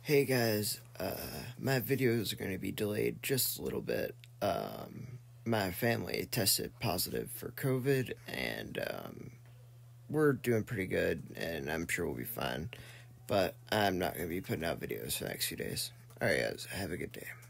Hey guys, my videos are going to be delayed just a little bit. My family tested positive for COVID, and we're doing pretty good, and I'm sure we'll be fine. But I'm not going to be putting out videos for the next few days. Alright guys, have a good day.